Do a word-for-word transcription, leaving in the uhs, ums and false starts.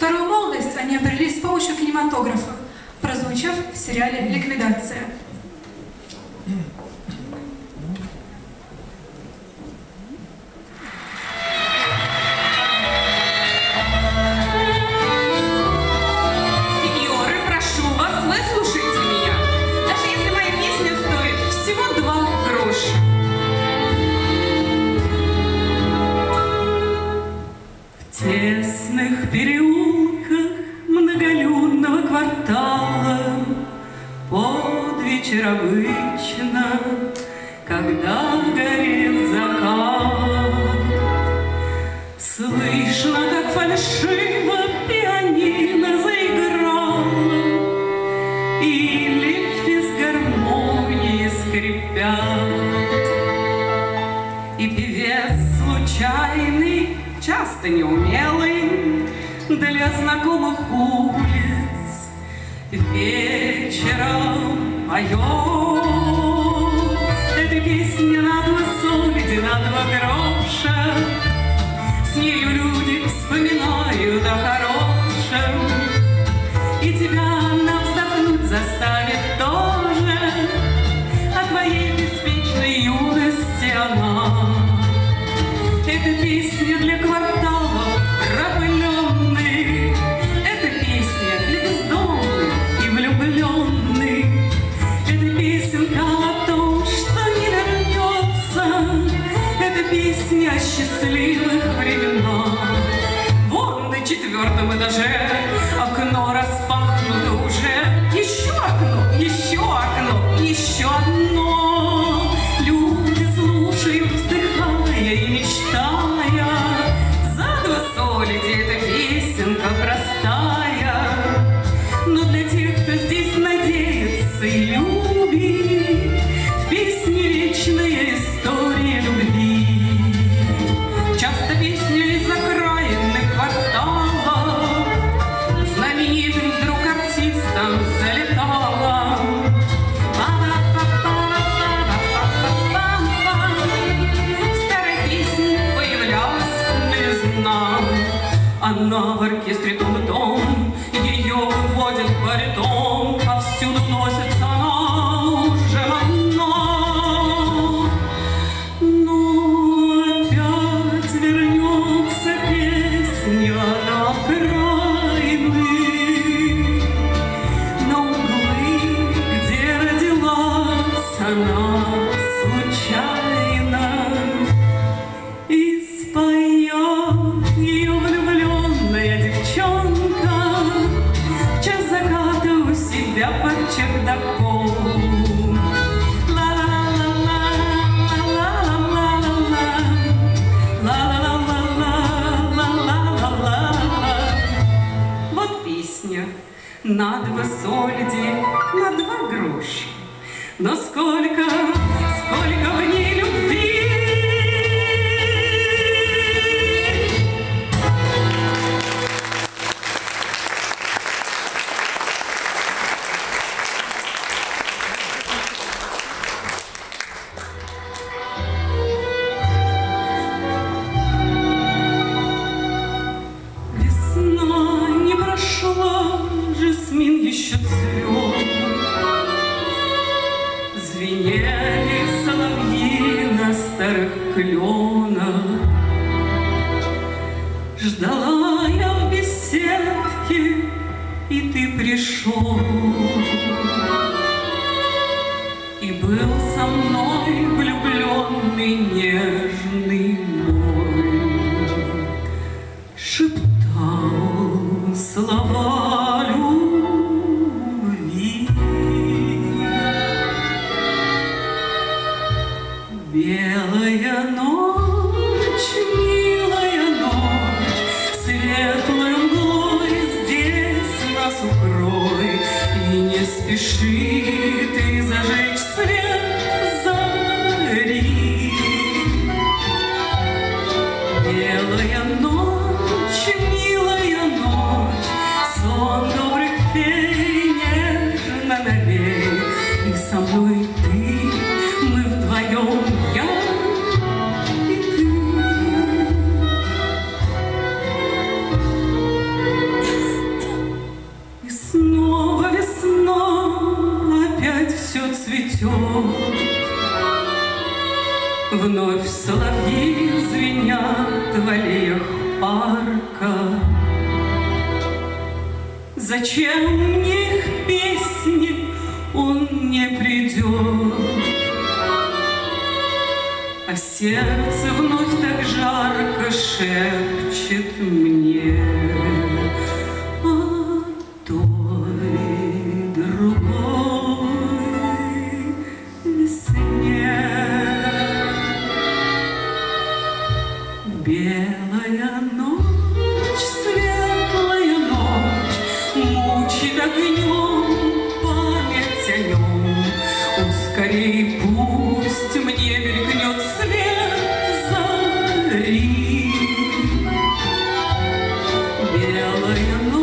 Вторую молодость они обрели с помощью кинематографа, прозвучав в сериале «Ликвидация». В тесных переулках многолюдного квартала под вечер обычно, когда горит закат, слышно, как фальшиво пианино заиграло, или физгармонии скрипят, и певец случайный, часто неумелый, для знакомых улиц вечером поет. Эта песня на два солиди, на два гроша, с нею люди вспоминают о хорошем, и тебя она вздохнуть заставит тоже, о твоей беспечной юности она. Это песня для кварталов пропыленных, это песня для бездомных и влюбленных, это песенка о том, что не вернется, это песня о счастливых временах. Вон на четвертом этаже окно распахнуто уже, еще окно, еще окно, еще одно. Люди слушают, вздыхая и мечтая, за два солиди эта песенка простая. Но для тех, кто здесь надеется и любит, в песне вечная история любви. Часто песня из окраинных кварталов знаменитым вдруг артистом залетала. Она в оркестре том-том, ее выводит баритон, повсюду носится она уже одна. Но опять вернется песня на окраины, на углы, где родилась она случайно, и споет ее влюбленная девчонка в час заката у себя под чердаком. Вот песня на два солиди, на два гроша, но сколько, сколько в ней любви. Жасмин еще цвет, звенели соловьи на старых кленах. Ждала я в беседке, и ты пришел, и был со мной влюбленный нежный мой, шептал слова любви. Белая ночь, милая ночь, светлой мглой здесь нас укрой, и не спеши ты зажечь свет зари. Белая ночь, милая ночь, сон добрых фей нежно навей, и со мной ты, мы вдвоем, я и ты. цветет. Вновь соловьи звенят в аллеях парка. Зачем мне их песни, он не придет. А сердце вновь так жарко шепчет мне о той другой весне. Белая ночь, светлая ночь, мучит огнем память о нем. Ускорей, пусть мне мелькнет свет зари. Белая ночь,